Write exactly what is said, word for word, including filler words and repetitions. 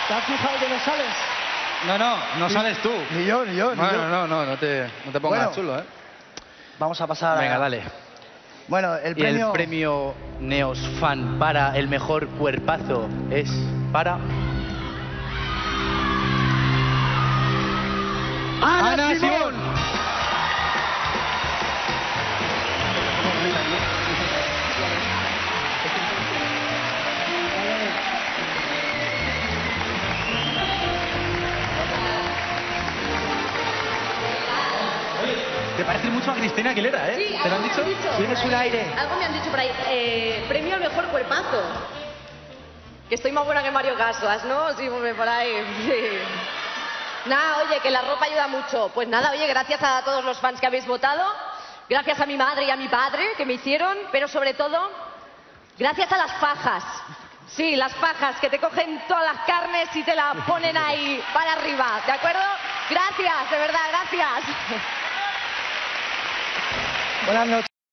¿Te has fijado que no sales? No, no, no sales tú. Ni yo, ni yo, ni Bueno, yo. no, no, no te, no te pongas Bueno. chulo, ¿eh? Vamos a pasar Venga, a... dale. Bueno, el Y premio... el premio Neos Fan para el mejor cuerpazo es para... ¡Ana, ¡Ana Simón! Simón! Te pareces mucho a Cristina Aguilera, ¿eh? Sí, ¿Te lo algo han me dicho? dicho Tienes por un ahí. aire. Algo me han dicho por ahí. Eh, premio al mejor cuerpazo. Que estoy más buena que Mario Casas, ¿no? Sí, hombre, por ahí. Sí. Nada, oye, que la ropa ayuda mucho. Pues nada, oye, gracias a todos los fans que habéis votado. Gracias a mi madre y a mi padre que me hicieron. Pero sobre todo, gracias a las fajas. Sí, las fajas que te cogen todas las carnes y te las ponen ahí para arriba, ¿de acuerdo? Gracias, de verdad, gracias. Buenas noches.